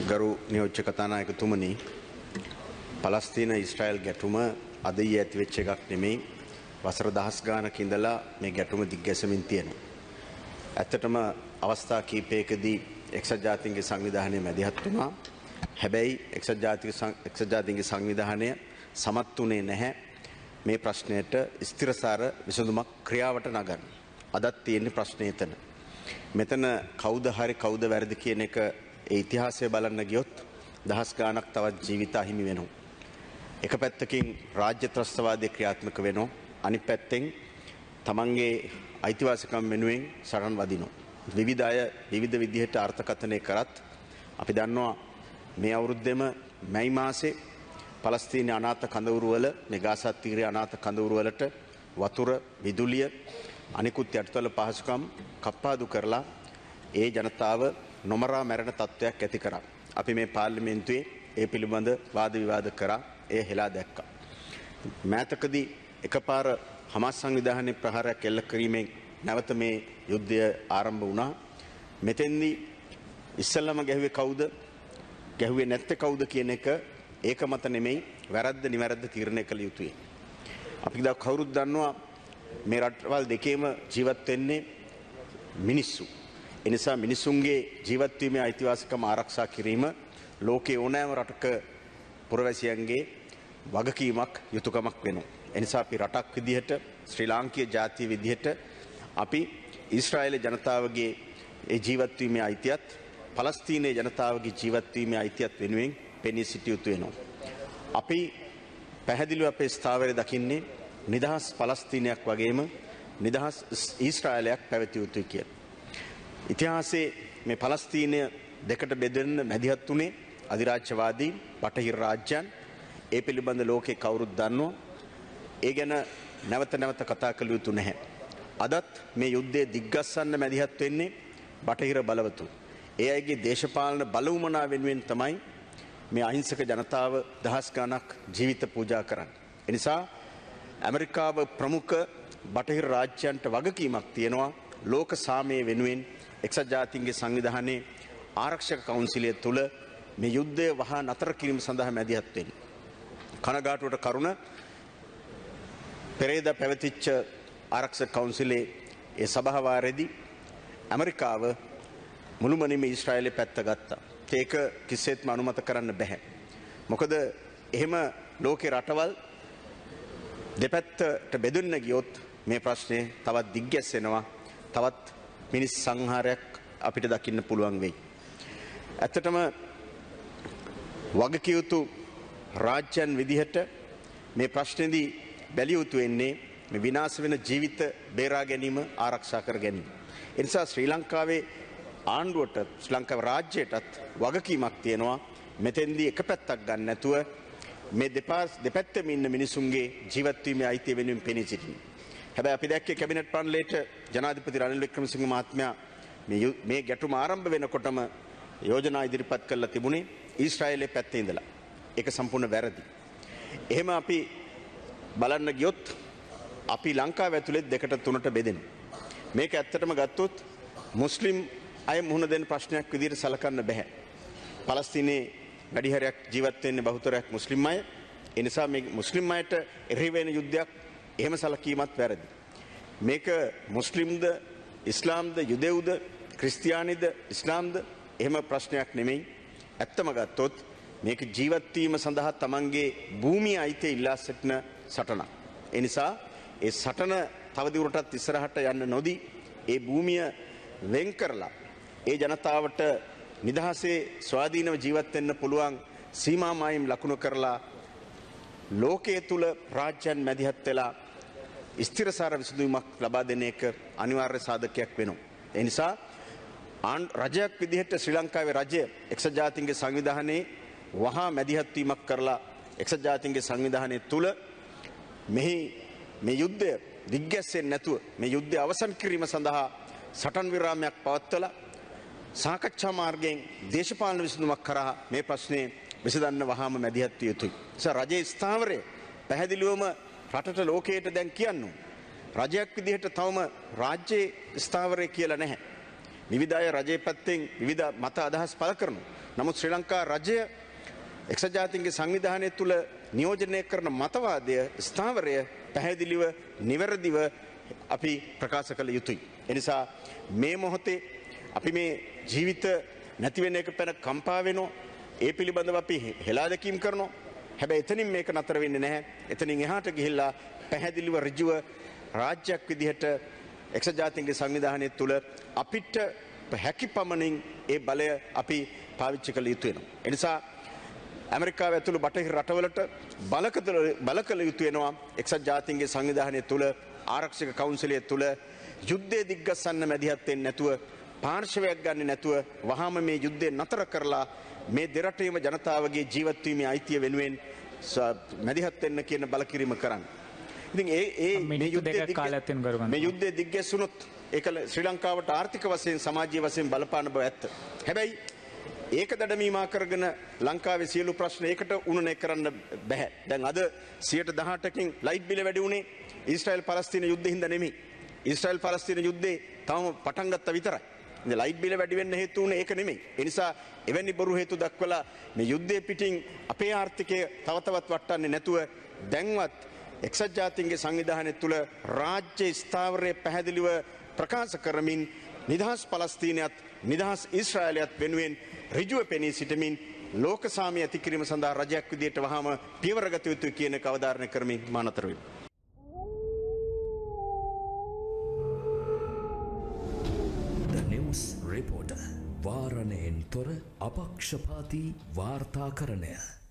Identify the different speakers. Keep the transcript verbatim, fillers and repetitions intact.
Speaker 1: ගරු නියෝජ්‍ය කතානායකතුමනි, පලස්තීන ඊශ්‍රායල් ගැටුම අද ඊයේ ඇති වෙච්ච එකක් නෙමෙයි. වසර දහස් ගානක ඉඳලා මේ ගැටුම දිග්ගැසෙමින් තියෙනවා. ඇත්තටම අවස්ථා කීපයකදී එක්සත් ජාතීන්ගේ සංවිධානය මැදිහත් වුණා. හැබැයි එක්සත් ජාතික එක්සත් ජාතීන්ගේ සංවිධානය සමත් වුණේ නැහැ මේ ප්‍රශ්නයට ස්ථිරසාර විසඳුමක් ක්‍රියාවට නගන්න. අදත් තියෙන්නේ ප්‍රශ්නේ එතන. මෙතන කවුද හරි කවුද වැරදි කියන එක ඒ ඉතිහාසය බලන්න ගියොත් දහස් ගාණක් තවත් ජීවිත අහිමි වෙනවා. එක පැත්තකින් රාජ්‍ය ත්‍රස්තවාදී ක්‍රියාත්මක වෙනවා. අනිත් පැත්තෙන් තමන්ගේ අයිතිවාසිකම් වෙනුවෙන් සරන් වදිනවා. විවිධ අය විවිධ විදිහට අර්ථකථනය කරත් අපි දන්නවා මේ අවුරුද්දෙම මැයි මාසේ පලස්තීන අනාථ කඳවුරු වල මේ ගාසා තීරයේ අනාථ කඳවුරු වලට වතුර, විදුලිය, අනිකුත් යටිතල පහසුකම් කප්පාදු කරලා ඒ ජනතාව නොමරා මැරෙන තත්ත්වයක් ඇති කරා. අපි මේ පාර්ලිමේන්තුවේ ඒ පිළිබඳ වාද විවාද කරා, ඒ හෙලා දැක්කා. මෑතකදී එකපාර හමාස් සංවිධානයේ ප්‍රහාරයක් එල්ල කිරීමෙන් නැවත මේ යුද්ධය ආරම්භ වුණා. මෙතෙන්දී ඉස්සෙල්ලාම ගැහුවේ කවුද? ගැහුවේ නැත්තේ කවුද කියන එක ඒක මත නෙමෙයි, වැරද්ද නිවැරද්ද තීරණය කළ යුතුයි. අපි දා කවුරුත් දන්නවා මේ රටවල් දෙකේම ජීවත් වෙන්නේ මිනිස්සු. ඒ නිසා මිනිසුන්ගේ ජීවත් වීමේ අයිතිවාසිකම ආරක්ෂා කිරීම ලෝකයේ ඕනෑම රටක පුරවැසියන්ගේ වගකීමක්, යුතුයකමක් වෙනවා. ඒ නිසා අපි රටක් විදිහට, ශ්‍රී ලාංකීය ජාතිය විදිහට අපි ඊශ්‍රායලයේ ජනතාවගේ ඒ ජීවත් වීමේ අයිතියත්, පලස්තීනයේ ජනතාවගේ ජීවත් වීමේ අයිතියත් වෙනුවෙන් පෙනී සිටිය යුතු වෙනවා. අපි පැහැදිලිව අපේ ස්ථාවරය දකින්නේ නිදහස් පලස්තීනයක් වගේම නිදහස් ඊශ්‍රායලයක් පැවතිය යුතුයි කියලා. ඉතිහාසයේ මේ පලස්තීනය දෙකට බෙදෙන්න මැදිහත් වුණේ අධිරාජ්‍යවාදී බටහිර රාජ්‍යයන්. ඒ පිළිබඳ ලෝකේ කවුරුත් දන්නවා. ඒ ගැන නැවත නැවත කතා කළ යුතු නැහැ. අදත් මේ යුද්ධයේ දිග්ගස්සන්න මැදිහත් වෙන්නේ බටහිර බලවතුන්. ඒ අයගේ දේශපාලන බලවමනා වෙනුවෙන් තමයි මේ අහිංසක ජනතාව දහස් ගණක් ජීවිත පූජා කරන්නේ. ඒ නිසා ඇමරිකාව ප්‍රමුඛ බටහිර රාජ්‍යයන්ට වගකීමක් තියෙනවා ලෝක සාමයේ වෙනුවෙන් එක්සත් ජාතීන්ගේ සංවිධානයේ ආරක්ෂක කවුන්සිලය තුල මේ යුද්ධය වහා නතර කිරීම සඳහා මැදිහත් වෙන්නේ. කනගාටුවට කරුණ පෙරේදා පැවතිච්ච ආරක්ෂක කවුන්සිලේ ඒ සභාවාරයේදී ඇමරිකාව මුළුමනින්ම ඊශ්‍රායලයේ පැත්ත ගත්තා. ඒක කිසිසේත්ම අනුමත කරන්න බෑ. මොකද එහෙම ලෝකේ රටවල් දෙපැත්තට බෙදෙන්න ගියොත් මේ ප්‍රශ්නේ තවත් දිග්ගැස්සෙනවා. තවත් මිනිස් සංහාරයක් අපිට දකින්න පුළුවන් වෙයි. ඇත්තටම වගකිය යුතු රාජ්‍යයන් විදිහට මේ ප්‍රශ්නේදී බැලිය යුතු වෙන්නේ මේ විනාශ වෙන ජීවිත බේරා ගැනීම, ආරක්ෂා කර ගැනීම. ඒ නිසා ශ්‍රී ලංකාවේ ආණ්ඩුවට, ශ්‍රී ලංකාවේ රාජ්‍යයටත් වගකීමක් තියෙනවා මෙතෙන්දී එක පැත්තක් ගන්න නැතුව මේ දෙපාස් දෙපැත්තෙම ඉන්න මිනිසුන්ගේ ජීවත් වීමේ අයිතිය වෙනුවෙන් පෙනී සිටින්න. හැබැයි අපි දැක්කේ කැබිනට් පන්ලේට ජනාධිපති රනිල් වික්‍රමසිංහ මහත්මයා මේ මේ ගැටුම ආරම්භ වෙනකොටම යෝජනා ඉදිරිපත් කළා තිබුණේ ඊශ්‍රායලයේ පැත්තේ ඉඳලා. ඒක සම්පූර්ණ වැරදි. එහෙම අපි බලන්න ගියොත් අපි ලංකාව ඇතුලේ දෙකට තුනට බෙදෙනවා. මේක ඇත්තටම ගත්තොත් මුස්ලිම් අය මුහුණ දෙන ප්‍රශ්නයක් විදිහට සලකන්න බෑ. පලස්තීනයේ වැඩි හරියක් ජීවත් වෙන්නේ බහුතරයක් මුස්ලිම් අය. ඒ නිසා මේ මුස්ලිම් අයට එරෙහි වෙන යුද්ධයක් එහෙම සලකීමත් වැරදි. මේක මුස්ලිම්ද, ඉස්ලාම්ද, යුදෙව්ද, ක්‍රිස්තියානිද, ඉස්ලාම්ද එහෙම ප්‍රශ්නයක් නෙමෙයි. ඇත්තම ගත්තොත් මේක ජීවත් වීම සඳහා තමන්ගේ භූමිය අයිතිය ඉල්ලා සිටින සටනක්. ඒ නිසා ඒ සටන තවදුරටත් ඉස්සරහට යන්න නොදී ඒ භූමිය වෙන් කරලා ඒ ජනතාවට නිදහසේ ස්වාධීනව ජීවත් වෙන්න පුළුවන් සීමා මායිම් ලකුණු කරලා ලෝකයේ තුල රාජ්‍යයන් මැදිහත් වෙලා ස්ථිරසාර විසඳුමක් ලබා දෙන එක අනිවාර්ය සාධකයක් වෙනවා. ඒ නිසා රජයක් විදිහට ශ්‍රී ලංකාවේ රජය එක්සත් ජාතීන්ගේ සංවිධානයේ වහා මැදිහත් වීමක් කරලා එක්සත් ජාතීන්ගේ සංවිධානය තුල මෙහි මේ යුද්ධය දිග්ගැස්සෙන්නේ නැතුව මේ යුද්ධය අවසන් කිරීම සඳහා සටන් විරාමයක් පවත්වලා සාකච්ඡා මාර්ගයෙන් දේශපාලන විසඳුමක් කරා මේ ප්‍රශ්නේ විසඳන්න වහාම මැදිහත් විය යුතුයි. ඒ රජයේ ස්ථාවරය පැහැදිලිවම රටට ලෝකයට දැන් කියන්න රජයක් විදිහට තවම රාජ්‍යයේ ස්ථාවරය කියලා නැහැ. විවිධ අය රජයේ පැත්තෙන් විවිධ මත අදහස් පළ කරනවා. නමුත් ශ්‍රී ලංකා රජය එක්සත් ජාතීන්ගේ සංවිධානය තුළ නියෝජනය කරන මතවාදය ස්ථාවරය පැහැදිලිව නිවැරදිව අපි ප්‍රකාශ කළ යුතුයි. එනිසා මේ මොහොතේ අපි මේ ජීවිත නැති වෙන එක පැන කම්පා වෙනවා. ඒ පිළිබඳව අපි හෙලා දැකීම් කරනවා. හැබැයි එතනින් මේක නතර වෙන්නේ නැහැ. එතනින් එහාට ගිහිල්ලා පැහැදිලිව ඍජුව රාජ්‍යයක් විදිහට එක්සත් ජාතීන්ගේ සංවිධානය තුළ අපිට හැකි පමණින් ඒ බලය අපි පාවිච්චි කළ යුතු වෙනවා. ඒ නිසා ඇමරිකාව ඇතුළු බටහිර රටවලට බල කළ යුතු වෙනවා එක්සත් ජාතීන්ගේ සංවිධානය තුළ ආරක්ෂක කවුන්සිලය තුළ යුද්ධය දිග්ගස්සන්න මැදිහත් වෙන්නේ නැතුව පාර්ශවයක් ගන්න නැතුව වහාම මේ යුද්ධය නතර කරලා මේ දෙරටේම ජනතාවගේ ජීවත් වීමේ අයිතිය වෙනුවෙන් මැදිහත් වෙන්න කියන බලකිරීම කරන්න. ඉතින් ඒ ඒ මේ යුද්ධය කාලයක් වෙන ගරුවන් මේ යුද්ධය දිග්ගැස්සුනොත් ඒක ශ්‍රී ලංකාවට ආර්ථික වශයෙන් සමාජීය වශයෙන් බලපාන බව ඇත්ත. හැබැයි ඒක දඩමීමා කරගෙන ලංකාවේ සියලු ප්‍රශ්න ඒකට උනනේ කරන්න බෑ. දැන් අද සියයට දහඅටකින් ලයිට් බිල වැඩි වුණේ ඊශ්‍රායල් පලස්තීන යුද්ධෙ හින්දා නෙමෙයි. ඊශ්‍රායල් පලස්තීන යුද්ධේ තවම පටන් ගත්තා විතරයි. ඉතින් ලයිට් බිල වැඩි වෙන්න හේතු උනේ ඒක නෙමෙයි. ඒ නිසා එවැනි බොරු හේතු දක්වලා මේ යුද්ධයේ පිටින් අපේ ආර්ථිකය තව තවත් වටන්නේ නැතුව දැන්වත් එක්සත් ජාතීන්ගේ සංවිධානය තුළ රාජ්‍ය ස්ථාවරය පැහැදිලිව ප්‍රකාශ කරමින් නිදහස් පලස්තීනයත් නිදහස් ඊශ්‍රායලයත් වෙනුවෙන් ඍජුව පෙනී සිටමින් ලෝක සාමය ඇති කිරීම සඳහා රජයක් විදියට වහාම පියවර ගත යුතුයි කියන එක අවධාරණය කරමින් මා නතර වෙනවා.
Speaker 2: The News Reporter වාරණයෙන් තොර අපක්ෂපාතී වාර්තාකරණය